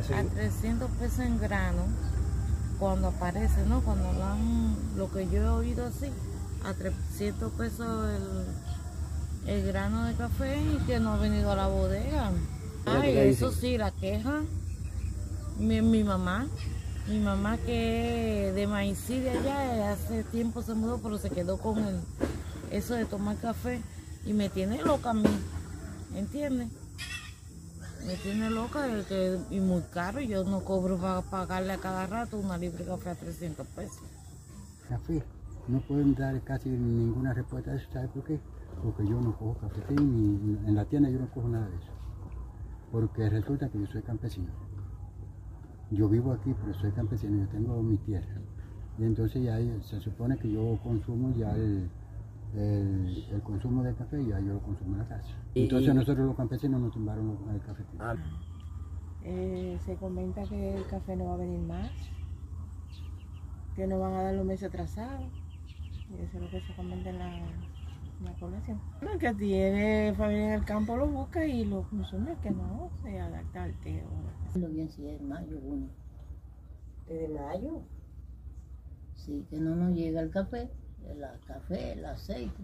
a 300 pesos en grano, cuando aparece, ¿no? Cuando dan lo que yo he oído así, a 300 pesos el grano de café y que no ha venido a la bodega. Ay, eso sí, la queja, mi mamá que de Maíz de allá, hace tiempo se mudó, pero se quedó con eso de tomar café y me tiene loca a mí, ¿entiendes? Me tiene loca y muy caro, yo no cobro para pagarle a cada rato una libra de café a 300 pesos. Café, no pueden dar casi ninguna respuesta a eso, ¿sabe por qué? Porque yo no cojo cafetín, ni en la tienda yo no cojo nada de eso. Porque resulta que yo soy campesino. Yo vivo aquí, pero soy campesino, yo tengo mi tierra. Y entonces ya se supone que yo consumo ya el consumo de café, ya yo lo consumo en la casa. Entonces nosotros los campesinos nos tumbaron el cafetín. Se comenta que el café no va a venir más, que no van a dar los meses atrasados. Y eso es lo que se comenta en la población. El que tiene familia en el campo lo busca y lo consume, que no se adapta al té. Lo bien si es mayo 1. ¿De mayo? Sí, que no nos llega el café, el aceite.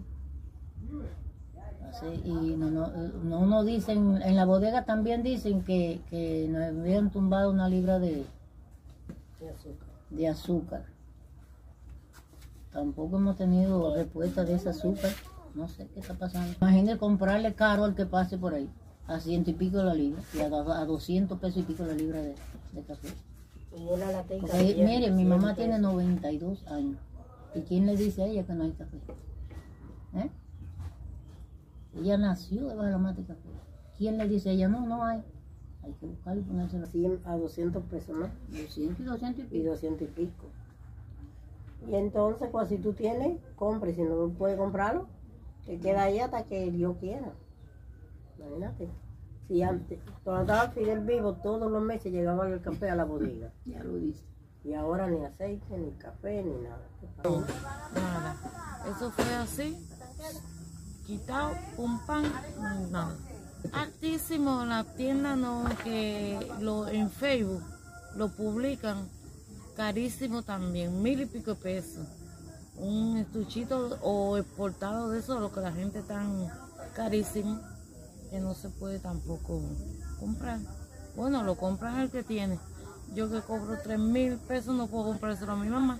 Y no nos dicen, en la bodega también dicen que nos habían tumbado una libra de azúcar. Tampoco hemos tenido respuesta de ese azúcar. No sé qué está pasando. Imagínate comprarle caro al que pase por ahí, a 100 y pico la libra, y a 200 pesos y pico la libra de café. Porque, mire, mi mamá tiene 92 años. ¿Y quién le dice a ella que no hay café? ¿Eh? Ella nació debajo de la mata de café. ¿Quién le dice a ella? No hay. Hay que buscarlo y ponérselo. 100 a 200 pesos, ¿no? 200 y 200 y pico. Y 200 y pico. Y entonces, pues si tú tienes, compre. Si no puedes comprarlo, que queda ahí hasta que Dios quiera. Imagínate. Si antes, cuando estaba Fidel vivo, todos los meses llegaba el café a la bodega. Ya lo dice. Y ahora ni aceite, ni café, ni nada. Nada. Eso fue así, quitado, un pan, nada. Altísimo, la tienda no, que en Facebook lo publican, carísimo también, 1000 y pico de pesos. Un estuchito o exportado de eso, lo que la gente tan carísimo, que no se puede tampoco comprar. Bueno, lo compran el que tiene. Yo que cobro 3000 pesos no puedo comprárselo a mi mamá.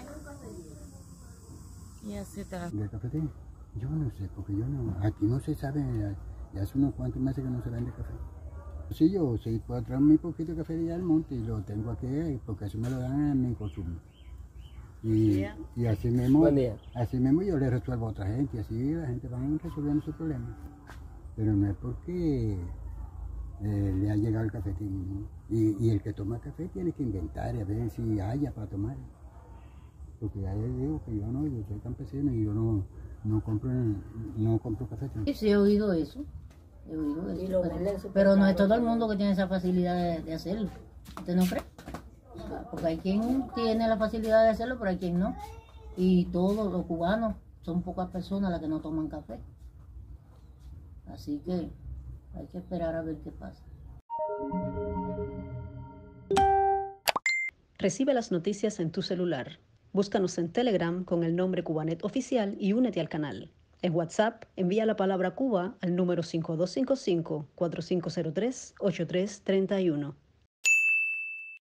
Y así está. ¿De cafetín? Yo no sé, porque yo no, aquí no se sabe, ya hace unos cuantos meses que no se vende café. Sí, yo sí puedo traer mi poquito de café de allá al monte y lo tengo aquí, porque eso me lo dan en mi consumo. Y así mismo yo le resuelvo a otra gente, y así la gente va resolviendo sus problemas. Pero no es porque le ha llegado el cafetín, ¿no? Y el que toma café tiene que inventar y a ver si haya para tomar. Porque ya les digo que yo soy campesino y yo no compro cafetín. Sí, he oído eso. Pero no es todo el mundo que tiene esa facilidad de hacerlo. ¿Usted no cree? Porque hay quien tiene la facilidad de hacerlo, pero hay quien no. Y todos los cubanos son pocas personas las que no toman café. Así que hay que esperar a ver qué pasa. Recibe las noticias en tu celular. Búscanos en Telegram con el nombre Cubanet Oficial y únete al canal. En WhatsApp, envía la palabra Cuba al número 5255-4503-8331.